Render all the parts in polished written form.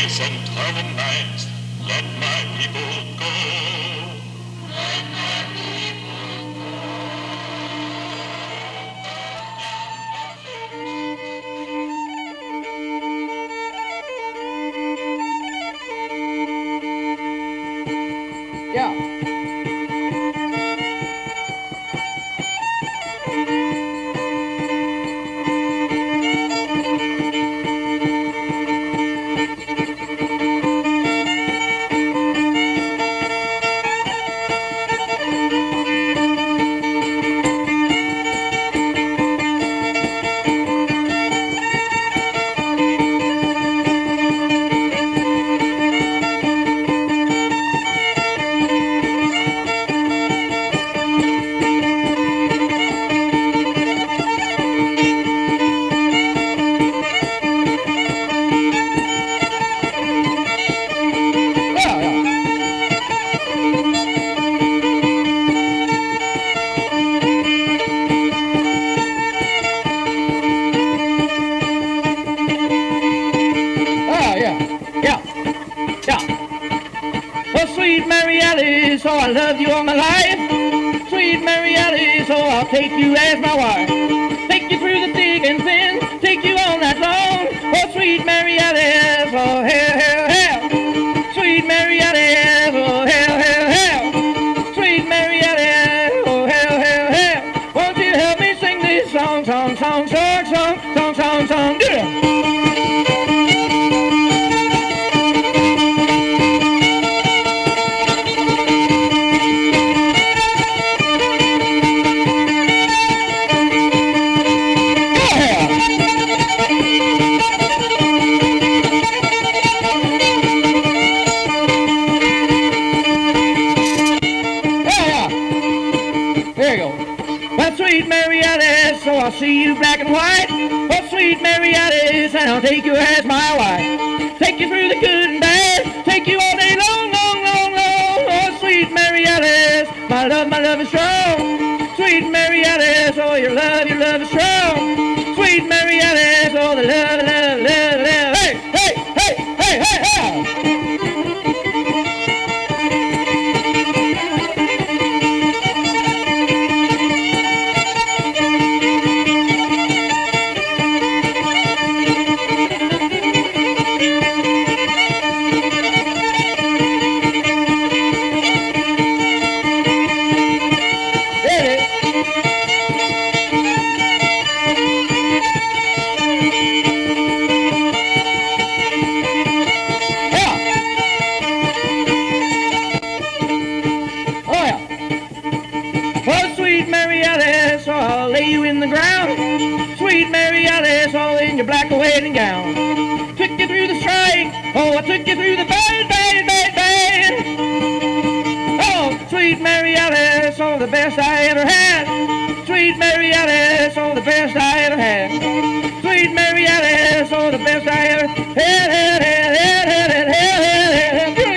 days and horrible nights, let my people go. Let my people go. Yeah. Sweet Mary Alice, oh, I love you all my life. Sweet Mary Alice, oh, I'll take you as my wife. Take you through the thick and thin, take you all night long. Oh, sweet Mary Alice, oh, hell, hell, hell. Sweet Mary Alice, oh, hell, hell, hell. Sweet Mary Alice, oh, hell, hell, hell. Won't you help me sing this song, song, song, song, song, song, song, song, do it. There you go. Well, sweet Mary Alice, so I'll see you black and white. Oh, sweet Mary Alice, and I'll take you as my wife. Take you through the good and bad, take you all day long, long, long, long. Oh, sweet Mary Alice, my love is strong. Sweet Mary Alice, oh, your love is strong. Sweet Mary Alice, oh, the love, love, love, love. Hey, hey, hey, hey, hey, hey. Sweet Mary Alice, oh, I'll lay you in the ground. Sweet Mary Alice, all in your black wedding gown. Took you through the strike, oh, I took you through the bang, bang, bang, bang. Oh, sweet Mary Alice, oh, the best I ever had. Sweet Mary Alice, oh, the best I ever had. Sweet Mary Alice, oh, the best I ever had, had, had, had, had, had, had, had, had.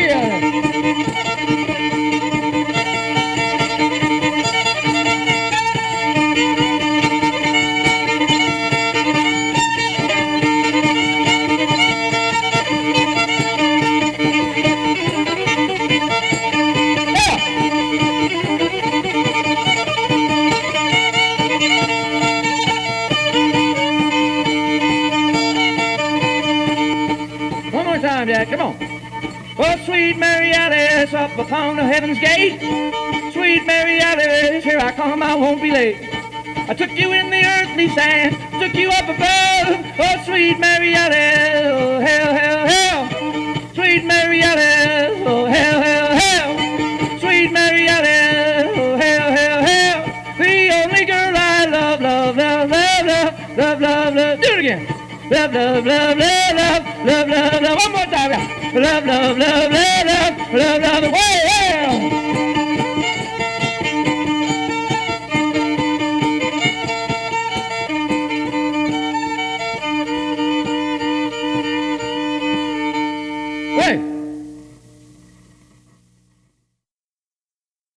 Time, Jack, come on. Oh, sweet Mary Alice, up upon the heaven's gate. Sweet Mary Alice, here I come, I won't be late. I took you in the earthly sand, took you up above. Oh, sweet Mary Alice, oh, hell, hell, hell. Sweet Mary Alice, oh, hell, hell, hell. Sweet Mary Alice, oh, hell, hell, hell. The only girl I love, love, love, love, love, love, love, love. Do it again. Love, love, love, love, love, love, love, love. One more time. Love, love, love, love, love, love, love. Well. Wait.